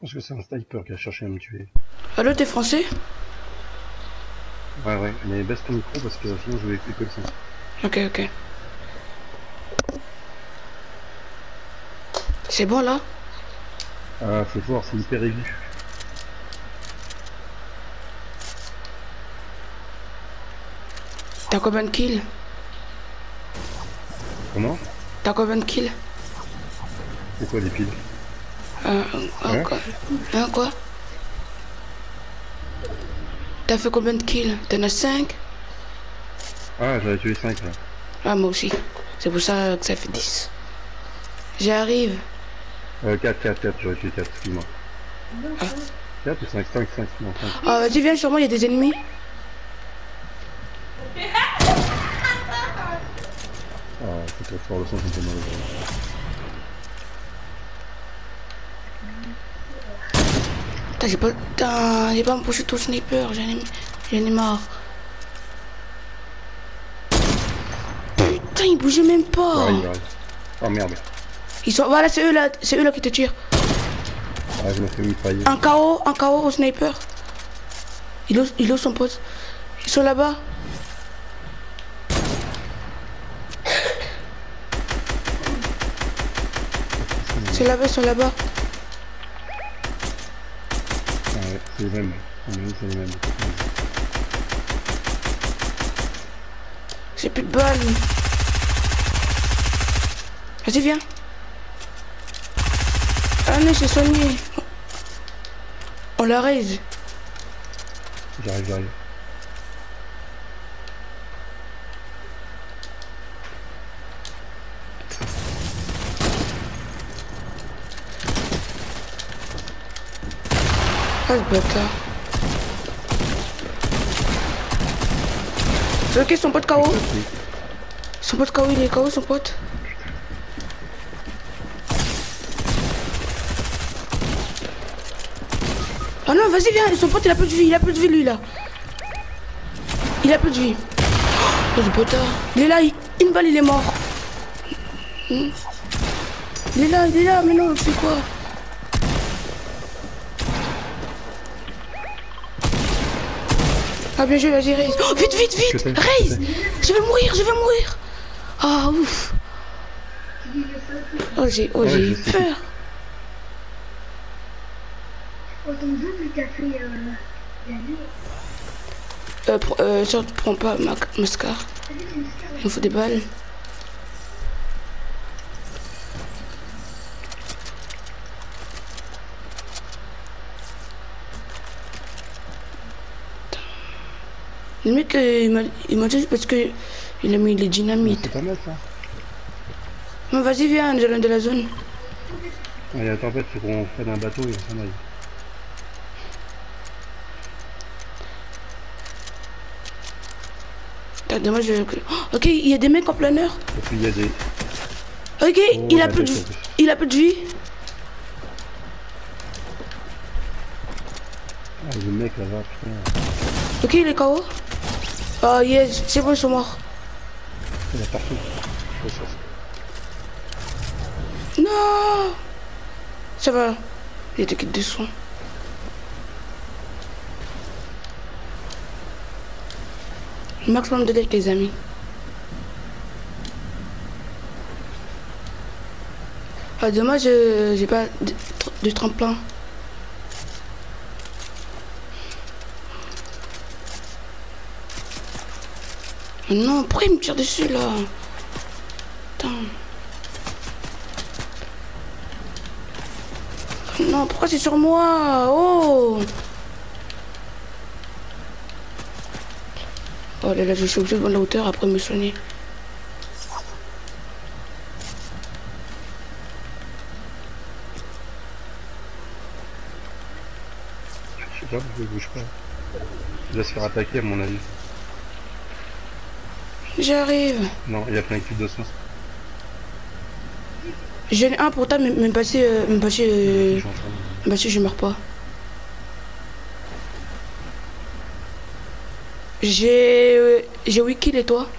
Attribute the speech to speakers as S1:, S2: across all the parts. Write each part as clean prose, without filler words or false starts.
S1: pense que c'est un sniper qui a cherché à me tuer.
S2: Allô, t'es français?
S1: Ouais, mais baisse ton micro parce que sinon je vais écouter le son.
S2: Ok, ok. C'est bon là?
S1: Ah, c'est fort, c'est hyper aigu.
S2: T'as combien de kills?
S1: Comment?
S2: T'as combien de kills?
S1: C'est quoi les piles?
S2: Euh,
S1: Hein?
S2: quoi? Hein, quoi? T'as fait combien de kills? T'en as 5?
S1: Ah, j'avais tué 5 là.
S2: Ah, moi aussi. C'est pour ça que ça fait 10. J'arrive.
S1: 4, j'aurais tué 4, excuse-moi.
S2: Ah,
S1: 4 ou 5, non 5.
S2: ah vas-y, viens sur moi, il y a des ennemis.
S1: Ah, c'est trop fort, le son, ça me fait mal aux oreilles.
S2: Putain, j'ai pas me pousser tout sniper, j'en ai marre. Putain, ils bougeaient même pas.
S1: Il arrive. Oh merde.
S2: Ils sont, voilà, c'est eux là qui te tirent.
S1: Ah, je me fais mitrailler.
S2: Un KO au sniper. Il est où son pote? Ils sont là-bas. C'est là-bas, ils sont là-bas.
S1: Ah ouais, c'est les mêmes. C'est les mêmes.
S2: J'ai plus de balles. Vas-y, viens. Ah non, c'est soigné. On la raise.
S1: J'arrive.
S2: Ah, ce bâtard. C'est ok, son pote KO. Son pote KO, il est KO, son pote. Ah non, vas-y, viens. Son pote, il a plus de vie, lui, là. Il a plus de vie. Oh, ce bâtard. Il est là, une balle, il est mort. Il est là, mais non, c'est quoi? Ah bien joué, vas-y, raise. Oh, vite, raise. Je vais mourir. Ah, ouf. Oh, j'ai eu peur. Ça te prends pas ma scar. Il me faut des balles. Le mec, il m'a dit parce que il a mis les dynamites.
S1: C'est pas mal ça.
S2: Mais vas-y, viens, nous allons de la zone.
S1: Allez, attends, en fait, faut qu'on prenne un bateau et on s'en aille.
S2: Attends, dommage. Oh, ok, il y a des mecs en plein air.
S1: Et puis il y a des...
S2: Ok,
S1: Oh,
S2: il a plus de vie.
S1: Ah, il y a des mecs là-bas, putain.
S2: Ok, il est KO. Oh yes, c'est bon, ils sont morts.
S1: Il y en a partout.
S2: Non. Ça va. Il était quitte de soins. Maximum de deck, les amis. Ah, dommage, j'ai pas de tremplin. Non, pourquoi il me tire dessus là? Putain. Non, pourquoi c'est sur moi? Oh! Oh là là, je suis obligé de prendre la hauteur après me soigner.
S1: Je sais pas pourquoi il bouge pas. Il va se faire attaquer à mon avis.
S2: J'arrive.
S1: Non, il a plein de cubes de soins.
S2: J'en ai un pour toi, mais passer, je meurs pas. J'ai 8 kills et toi?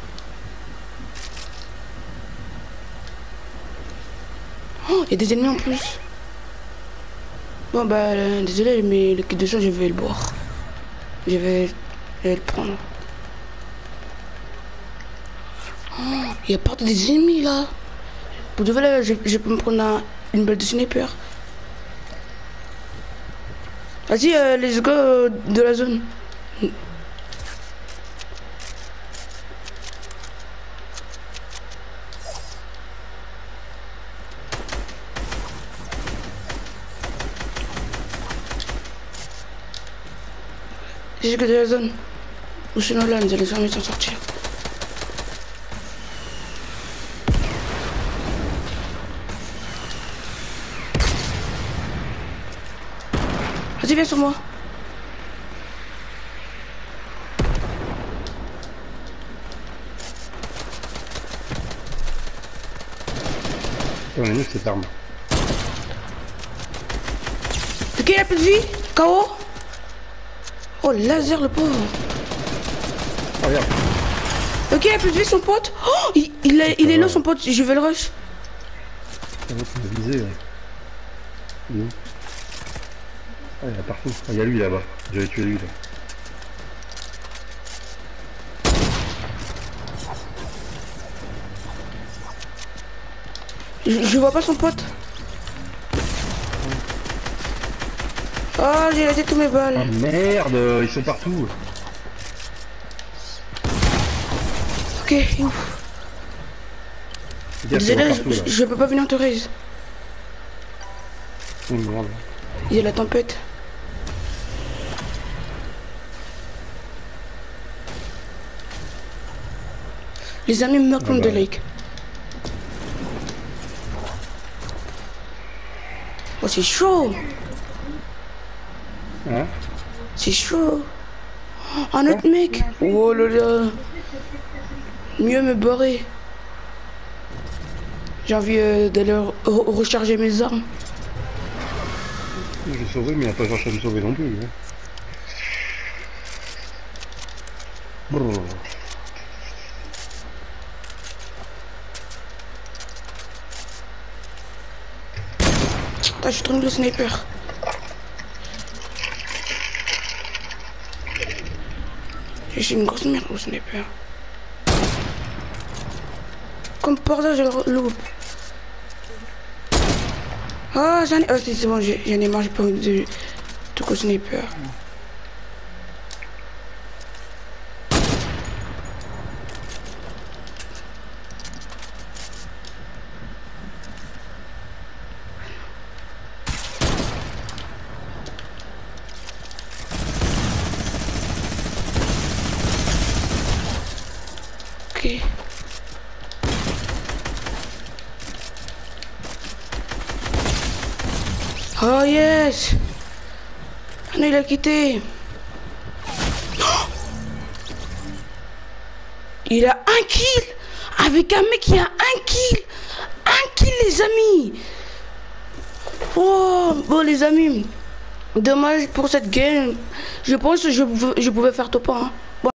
S2: Oh, il y a des ennemis en plus. Bon bah désolé mais le kit de sang je vais le boire. Je vais le prendre. Oh, il y a pas des ennemis là. Pour de vrai je peux me prendre une balle de sniper. Vas-y let's go de la zone. J'ai que de la zone. Ou sinon là, nous allons jamais s'en sortir. Vas-y, viens sur moi.
S1: On est mieux cette arme.
S2: Ok, il a plus de vie. KO. Oh, laser, le pauvre.
S1: Oh, regarde.
S2: Ok, il a plus de vie, son pote. Oh, il est là, son pote. Je vais le rush.
S1: Ah, l'autre, il m'a visé. Il est où? Ah, il y en a partout. Ah, il y a lui là-bas. J'avais tué lui là.
S2: Je vois pas son pote. Oh, j'ai laissé tous mes balles.
S1: Ah merde, ils sont partout.
S2: Ok, ouf. Désolé, je peux pas venir te raise.
S1: Oh merde.
S2: Il y a la tempête. Les amis meurent comme de lake. Oh, c'est chaud.
S1: Hein?
S2: C'est chaud. Oh, un autre mec. Oh là là. Mieux me barrer. J'ai envie d'aller recharger mes armes.
S1: Je l'ai sauvé, mais il n'a pas cherché à me sauver non plus. Hein. Brrr.
S2: Putain, je suis trop nul au sniper. Je suis une grosse merde au sniper. Comme par hasard, je le loupe. Ah, j'en ai... Oh, c'est bon, j'en ai marre, j'ai pas envie de... tout au sniper. Ok. Oh yes! Ah non, il a quitté. Oh, il a un kill! Avec un mec qui a un kill! Un kill, les amis! Oh, bon, les amis. Dommage pour cette game. Je pense que je pouvais faire top 1. Hein.